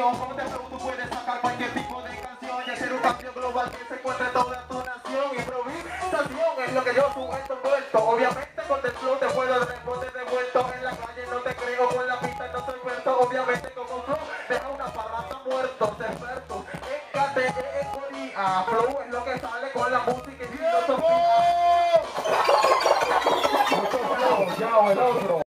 comunicación. Con este flow tú puedes sacar cualquier tipo de canción y hacer un cambio global que se encuentre en toda tu nación. Improvisación es lo que yo suelto envuelto. Obviamente con el flow te puedo responder de vuelto. En la calle no te creo, con la pista no soy muerto. Obviamente con un flow deja una parranda muertos, expertos. En KTE, en Corea, flow es lo que sale con la música y filosofía. Ya, el otro.